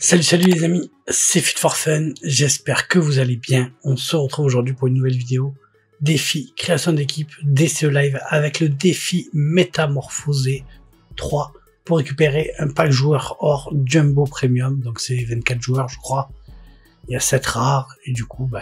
Salut les amis, c'est Fit4Fun, j'espère que vous allez bien. On se retrouve aujourd'hui pour une nouvelle vidéo. Défi, création d'équipe, DCE Live avec le défi Métamorphosé 3 pour récupérer un pack joueur hors Jumbo Premium. Donc c'est 24 joueurs je crois. Il y a 7 rares et du coup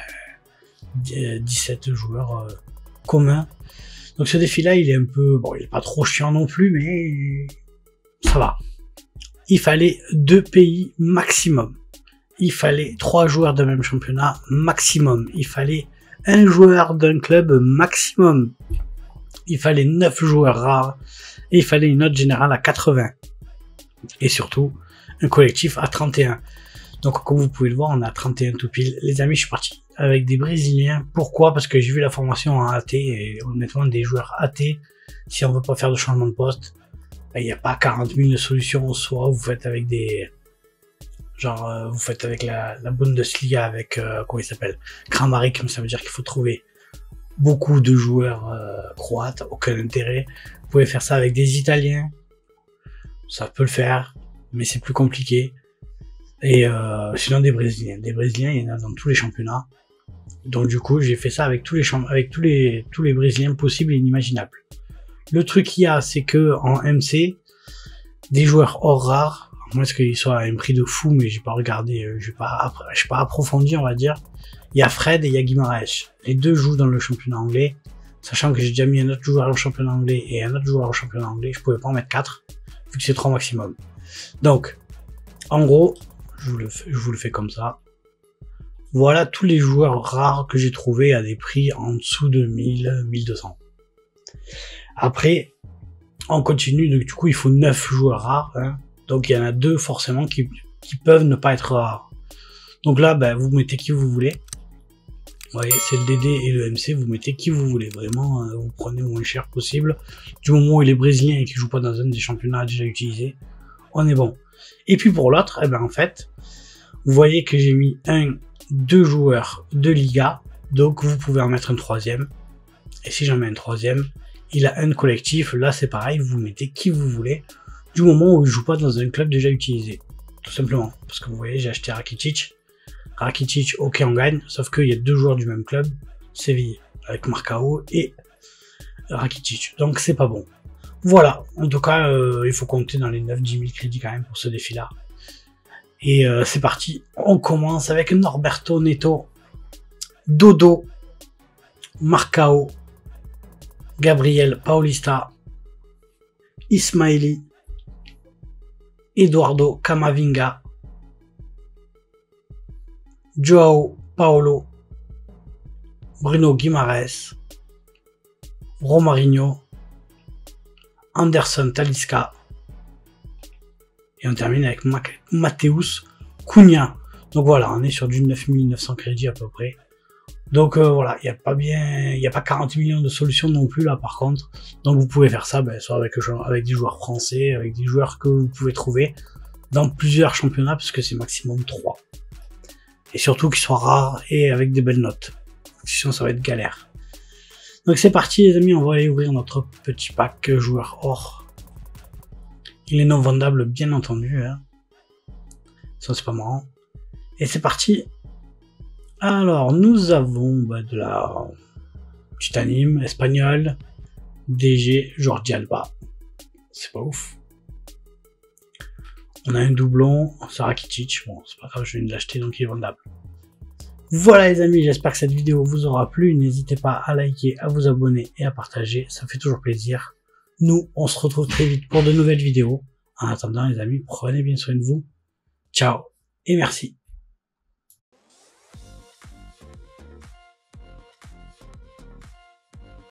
17 joueurs communs. Donc ce défi là il est un peu, bon il est pas trop chiant non plus mais ça va. Il fallait 2 pays maximum. Il fallait 3 joueurs d'un même championnat maximum. Il fallait un joueur d'un club maximum. Il fallait 9 joueurs rares. Et il fallait une note générale à 80. Et surtout, un collectif à 31. Donc comme vous pouvez le voir, on a 31 tout pile. Les amis, je suis parti avec des Brésiliens. Pourquoi? Parce que j'ai vu la formation en AT. Et honnêtement, des joueurs AT, si on veut pas faire de changement de poste, il n'y a pas 40 000 solutions. Soit vous faites avec des... Genre, vous faites avec la Bundesliga, avec, comment il s'appelle, Kramaric, ça veut dire qu'il faut trouver beaucoup de joueurs croates, aucun intérêt. Vous pouvez faire ça avec des Italiens, ça peut le faire, mais c'est plus compliqué. Et sinon des Brésiliens. Des Brésiliens, il y en a dans tous les championnats. Donc du coup, j'ai fait ça avec tous les Brésiliens possibles et inimaginables. Le truc qu'il y a, c'est que en MC, des joueurs hors rares, à moins qu'ils soient à un prix de fou, mais j'ai pas regardé, j'ai pas approfondi, on va dire. Il y a Fred et il y a Guimaraes. Les deux jouent dans le championnat anglais, sachant que j'ai déjà mis un autre joueur au championnat anglais et un autre joueur au championnat anglais, je pouvais pas en mettre 4, vu que c'est 3 maximum. Donc, en gros, je vous le fais comme ça. Voilà tous les joueurs rares que j'ai trouvés à des prix en dessous de 1000, 1200. Après, on continue, donc du coup il faut 9 joueurs rares, hein. Donc il y en a 2 forcément qui peuvent ne pas être rares. Donc là, vous mettez qui vous voulez. Vous voyez, c'est le DD et le MC, vous mettez qui vous voulez. Vraiment, vous prenez le moins cher possible. Du moment où il est brésilien et qu'il joue pas dans un des championnats déjà utilisés, on est bon. Et puis pour l'autre, en fait, vous voyez que j'ai mis 2 joueurs de Liga, donc vous pouvez en mettre un troisième. Et si j'en mets un troisième, il a un collectif, là c'est pareil, vous mettez qui vous voulez, du moment où il joue pas dans un club déjà utilisé. Tout simplement. Parce que vous voyez, j'ai acheté Rakitic. Rakitic, ok on gagne, sauf qu'il y a 2 joueurs du même club, Séville, avec Marcao et Rakitic. Donc c'est pas bon. Voilà, en tout cas, il faut compter dans les 9-10 000 crédits quand même pour ce défi-là. Et c'est parti, on commence avec Norberto Neto, Dodo, Marcao, Gabriel Paulista, Ismaili, Eduardo Camavinga, Joao Paulo, Bruno Guimaraes, Romarinho, Anderson Talisca, et on termine avec Mateus Cunha. Donc voilà, on est sur du 9900 crédits à peu près. Donc voilà, il n'y a pas 40 millions de solutions non plus là par contre. Donc vous pouvez faire ça soit avec des joueurs français, avec des joueurs que vous pouvez trouver dans plusieurs championnats, parce que c'est maximum 3. Et surtout qu'ils soient rares et avec des belles notes. Sinon ça va être galère. Donc c'est parti les amis, on va aller ouvrir notre petit pack joueur or. Il est non vendable bien entendu, hein. Ça c'est pas marrant. Et c'est parti. Alors, nous avons de la petite anime espagnole, DG, Jordi Alba. C'est pas ouf. On a un doublon, Rakitic. Bon, c'est pas grave, je viens de l'acheter, donc il est vendable. Voilà les amis, j'espère que cette vidéo vous aura plu. N'hésitez pas à liker, à vous abonner et à partager. Ça fait toujours plaisir. Nous, on se retrouve très vite pour de nouvelles vidéos. En attendant les amis, prenez bien soin de vous. Ciao et merci.